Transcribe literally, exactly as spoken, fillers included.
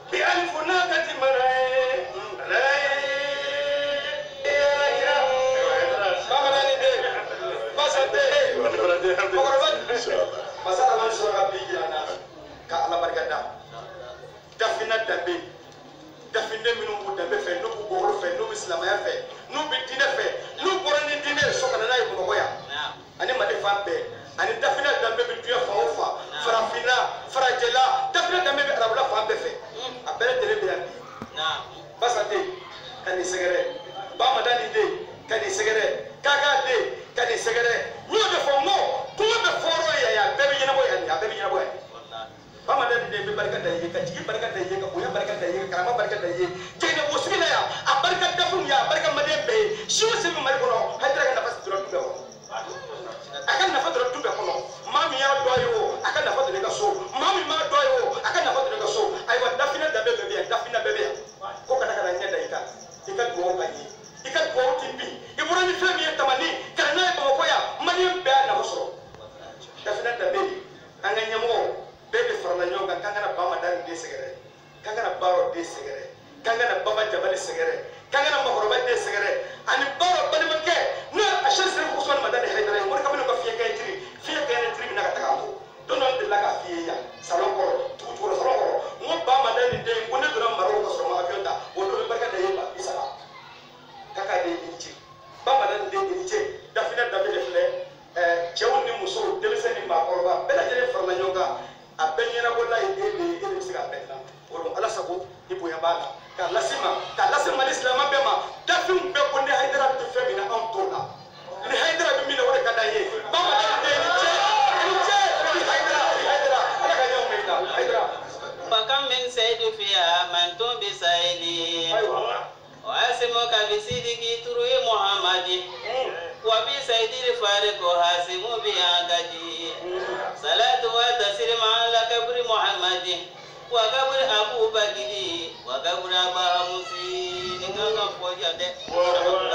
بألف ناقة مراي masala man sura bi yana ka ala barkada dafina dambe dafina minu bu dambe fe no bu goro fe no islam ya fe no bi dine fe no goro ni dine so kana na ibu ko ya ani ma de fambe ani dafina dambe bi tuya fa ofa farafina farajela dafina dambe bi arabula fambe fe abere dele bi abi na basate kani segere ba madani de kani segere kaga de kani segere nyo de fo mo to be foro ya ya bebe yina boy ya bebe yina boy ba madani de be barka da yi ka jigi barka da yi ka boya barka da yi ka karama barka da yi jeyna bo sibila ya a barka da fum ya barka made be shi o sebe mari kono hadra ka nafas dro tumbe ko akan nafas dro tumbe kono mami ya doyo akan nafas de ka so mami ma doyo akan nafas de ka so ay wa dafina da bebe be dafina bebe ko kana kana nyanda ika ika do ka yi ika do timbi ibura ni femi tamani kana ba ko ya mani be na hosro dafina da bebe anga nyamo bebe farla nyoga kangana bama dan de segere kangana baro de segere kangana baba jabal segere kangana makoroba de segere ani baro bani manke no ashar sir usman madani haydara mo kamino ko fiye kay tri fiye kay tri na ka takato donon de laga fiye ya salon ko tu tu ko salon ko mo bama dan de ko ne dura maro ko so ma avion ta o do barka de yeba isala kaka de inchi bama dan de inchi dafina dabe de fle eh jewun ni muso de sen ni makoroba bela jere farla nyoga a benyana bola ide be ide siga betla woro ala sako ibo ya bala ka lasima ka lasima islam be ma dafim be ko ne haydara to femina on tola ni haydara be mina wala kada ye baba de ni che ni che ni haydara ni haydara ala ka nyom meita haydara fakam min saydu fiha man tum bi sayli wa asmuka bi sidiki turu muhammadi wa bi sayyidil fariq hasimu bi agadi salatu wa taslim ala kabri muhammadi wa kabri abu bakri wa kabri abamusi ni kanga foja de